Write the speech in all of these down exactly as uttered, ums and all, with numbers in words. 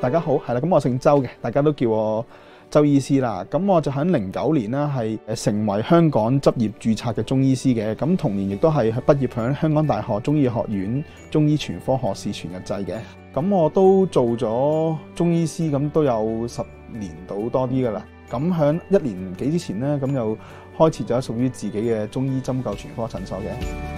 大家好，係啦，咁我姓周嘅，大家都叫我周醫師啦。咁我就喺零九年啦，係誒成為香港執業註冊嘅中醫師嘅。咁同年亦都係畢業喺香港大學中醫學院中醫全科學士全日制嘅。咁我都做咗中醫師，咁都有十年到多啲噶啦。咁喺一年幾之前呢，咁就開設咗屬於自己嘅中醫針灸全科診所嘅。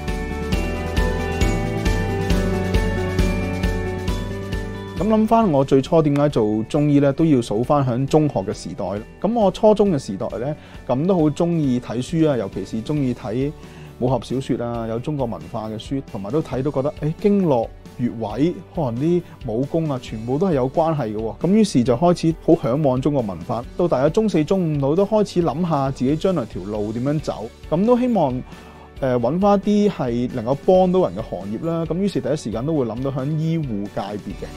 咁諗翻我最初點解做中醫咧，都要數翻喺中學嘅時代。咁我初中嘅時代咧，咁都好中意睇書啊，尤其是中意睇武俠小説啊，有中國文化嘅書，同埋都睇到覺得，誒、欸、經絡穴位可能啲武功啊，全部都係有關係嘅喎。咁於是就開始好嚮往中國文化。到大約中四、中五度都開始諗下自己將來條路點樣走。咁都希望誒揾翻啲係能夠幫到人嘅行業啦。咁於是第一時間都會諗到喺醫護界別嘅。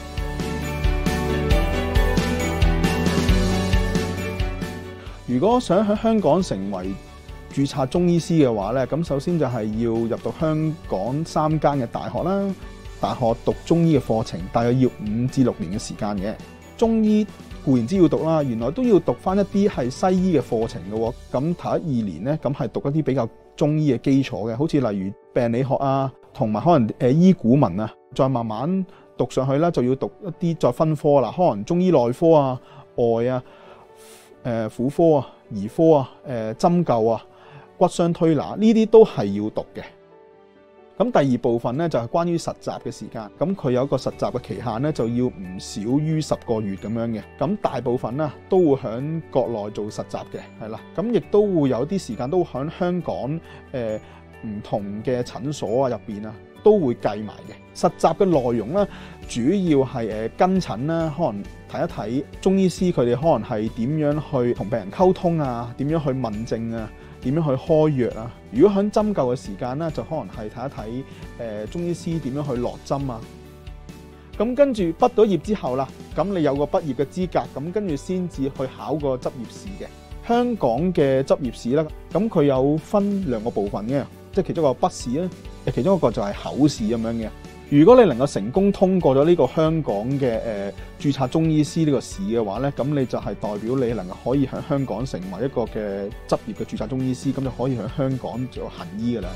如果想喺香港成為註冊中醫師嘅話咧，咁首先就係要入到香港三間嘅大學啦。大學讀中醫嘅課程，大約要五至六年嘅時間嘅。中醫固然之要讀啦，原來都要讀翻一啲係西醫嘅課程嘅喎。咁頭一二年咧，咁係讀一啲比較中醫嘅基礎嘅，好似例如病理學啊，同埋可能誒醫古文啊，再慢慢讀上去啦，就要讀一啲再分科啦，可能中醫內科啊、外啊。誒婦科啊、兒科啊、誒針灸啊、骨傷推拿呢啲都係要讀嘅。咁第二部分咧就係關於實習嘅時間，咁佢有一個實習嘅期限咧，就要唔少於十個月咁樣嘅。咁大部分咧都會喺國內做實習嘅，係啦。咁亦都會有啲時間都喺香港誒唔同嘅診所啊入邊啊都會計埋嘅。實習嘅內容咧，主要係誒跟診啦，可能睇一睇中醫師佢哋可能係點樣去同病人溝通啊，點樣去問症啊，點樣去開藥啊。如果喺針灸嘅時間咧，就可能係睇一睇誒中醫師點樣去落針啊。咁跟住畢咗業之後啦，咁你有個畢業嘅資格，咁跟住先至去考個執業試嘅。香港嘅執業試咧，咁佢有分兩個部分嘅，即係其中一個筆試啦，其中一個就係口試咁樣嘅。如果你能夠成功通過咗呢個香港嘅誒註冊中醫師呢個試嘅話咧，咁你就係代表你能夠可以喺香港成為一個嘅執業嘅註冊中醫師，咁就可以喺香港做行醫噶啦。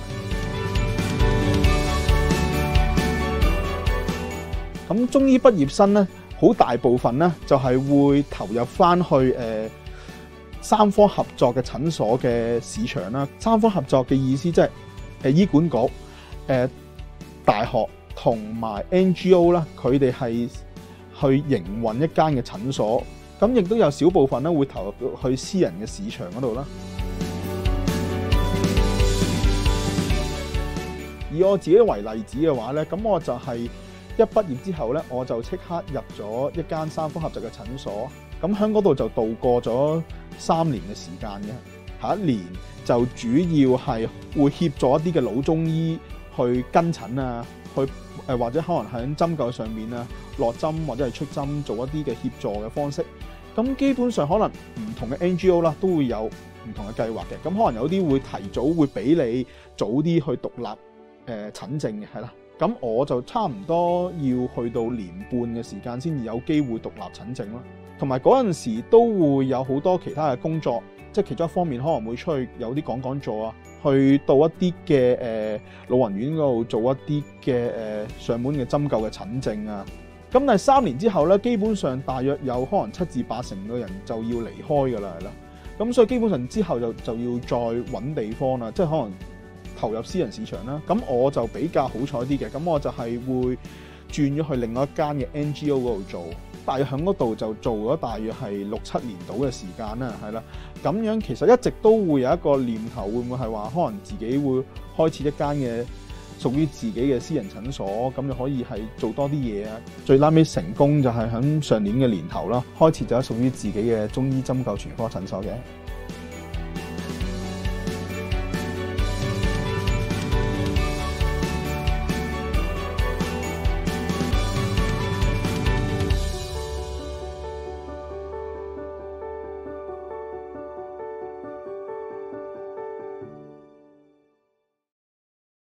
咁中醫畢業生咧，好大部分咧就係會投入翻去誒、呃、三科合作嘅診所嘅市場啦。三科合作嘅意思即係誒醫管局、誒、呃、大學。同埋 N G O 啦，佢哋係去營運一間嘅診所，咁亦都有少部分咧會投入去私人嘅市場嗰度啦。以我自己為例子嘅話咧，咁我就係一畢業之後咧，我就即刻入咗一間三科合作嘅診所，咁喺嗰度就度過咗三年嘅時間嘅。下一年就主要係會協助一啲嘅老中醫去跟診啊。去誒或者可能喺針灸上面啊，落針或者係出針做一啲嘅協助嘅方式。咁基本上可能唔同嘅 N G O 啦，都會有唔同嘅計劃嘅。咁可能有啲會提早會俾你早啲去獨立誒、呃、診症嘅，係啦。咁我就差唔多要去到年半嘅時間先至有機會獨立診症啦。同埋嗰陣時都會有好多其他嘅工作，即係其中一方面可能會出去有啲講講座啊。去到一啲嘅誒老人院嗰度做一啲嘅誒上門嘅針灸嘅診症啊，咁但係三年之後咧，基本上大約有可能七至八成嘅人就要離開㗎啦，係啦，咁所以基本上之後就就要再揾地方啦，即係可能投入私人市場啦。咁我就比較好彩啲嘅，咁我就係會轉咗去另外一間嘅 N G O 嗰度做。大約喺嗰度就做咗大約係六七年到嘅時間啦，係啦。咁樣其實一直都會有一個念頭，會唔會係話可能自己會開設一間嘅屬於自己嘅私人診所，咁就可以係做多啲嘢啊。最拉尾成功就係喺上年嘅年頭啦，開設咗屬於自己嘅中醫針灸全科診所嘅。